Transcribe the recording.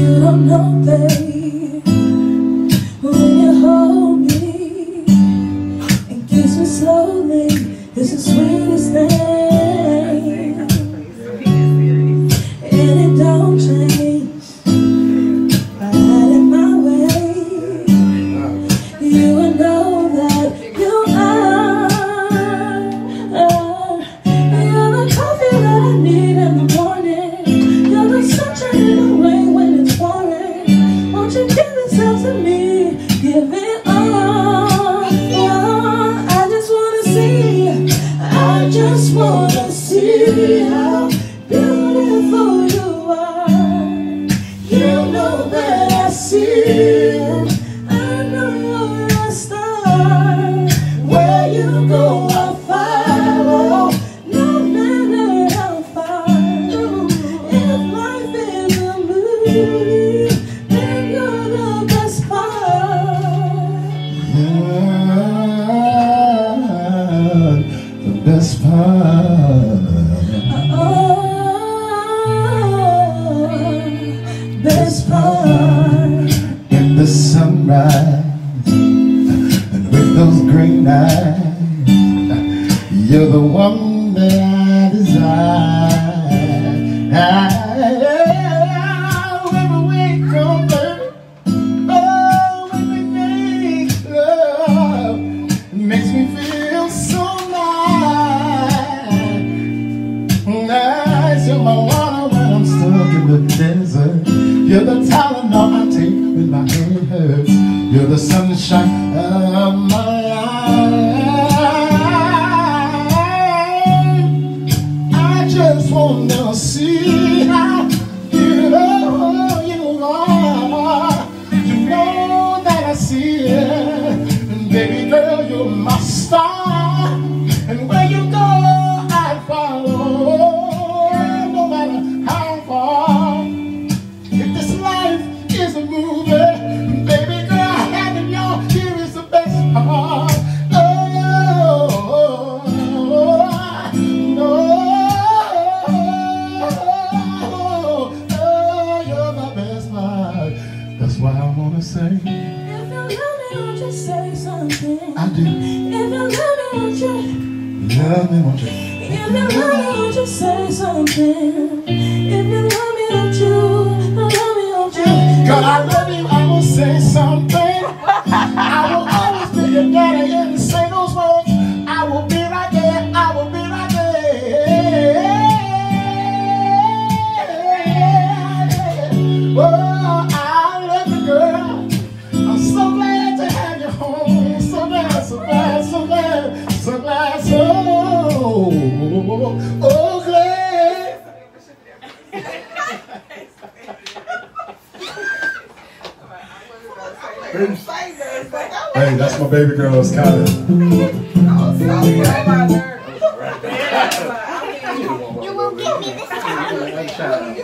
You don't know, babe, when you hold me and kiss me slowly, it's the sweetest thing, and it don't change. I had it my way. You will know that you are. You're the coffee that I need in the morning. You're the sunshine in the rain when it's pouring. Won't you give yourself to me? Give it all. I just wanna see. I just wanna see how beautiful you are. You know that I see it. I know you're a star. Where you go, I'll follow, no matter how far. If life is a movie, then you're the best part. The best part. Best part. In the sunrise and with those green eyes, you're the one that I desire. When we wake up, oh, when we make love, it makes me feel so nice. Nice, you're my water when I'm stuck in the desert. You're the Tylenol I take when my head hurts. You're the sunshine of my life. I just wanna see how beautiful you are. You know that I see it. And baby girl, you're my star. And where you go, I follow, no matter how far. If this life is a movie, baby girl, having you here is the best part. You're my best part. That's why I wanna say, If you love me, won't you say something? I do. If you love me, won't you? Love me, won't you? If you love me, won't you say something? If you love me, won't you? Love me, won't you? God, I love you, I will say something. I will always be your daddy and say those words. I will be right there, I will be right there. Oh, I love you, girl. I'm so glad to have you home. So glad, so glad, so glad, so glad, so glad. Hey, that's my baby girl, Skyler. You will give me this time.